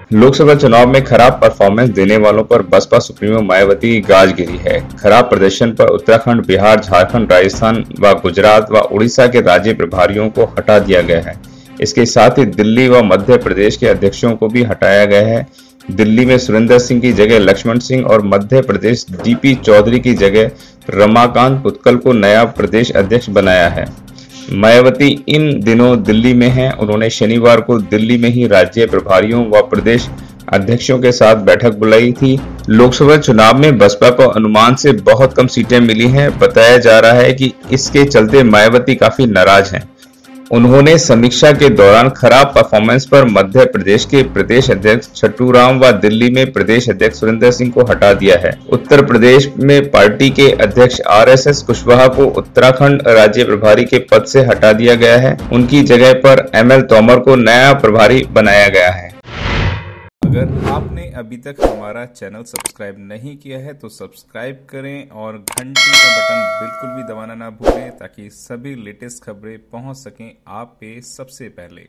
लोकसभा चुनाव में खराब परफॉर्मेंस देने वालों पर बसपा सुप्रीमो मायावती की गाज गिरी है। खराब प्रदर्शन पर उत्तराखंड, बिहार, झारखंड, राजस्थान व गुजरात व उड़ीसा के राज्य प्रभारियों को हटा दिया गया है। इसके साथ ही दिल्ली व मध्य प्रदेश के अध्यक्षों को भी हटाया गया है। दिल्ली में सुरेंद्र सिंह की जगह लक्ष्मण सिंह और मध्य प्रदेश डीपी चौधरी की जगह रमाकांत उत्कल को नया प्रदेश अध्यक्ष बनाया है। मायावती इन दिनों दिल्ली में हैं। उन्होंने शनिवार को दिल्ली में ही राज्य प्रभारियों व प्रदेश अध्यक्षों के साथ बैठक बुलाई थी। लोकसभा चुनाव में बसपा को अनुमान से बहुत कम सीटें मिली हैं। बताया जा रहा है कि इसके चलते मायावती काफी नाराज हैं। उन्होंने समीक्षा के दौरान खराब परफॉर्मेंस पर मध्य प्रदेश के प्रदेश अध्यक्ष छट्टू राम व दिल्ली में प्रदेश अध्यक्ष सुरेंद्र सिंह को हटा दिया है। उत्तर प्रदेश में पार्टी के अध्यक्ष आरएसएस कुशवाहा को उत्तराखंड राज्य प्रभारी के पद से हटा दिया गया है। उनकी जगह पर एमएल तोमर को नया प्रभारी बनाया गया है। अगर आपने अभी तक हमारा चैनल सब्सक्राइब नहीं किया है तो सब्सक्राइब करें और घंटी का बटन बिल्कुल भी दबाना ना भूलें ताकि सभी लेटेस्ट खबरें पहुंच सकें आप पे सबसे पहले।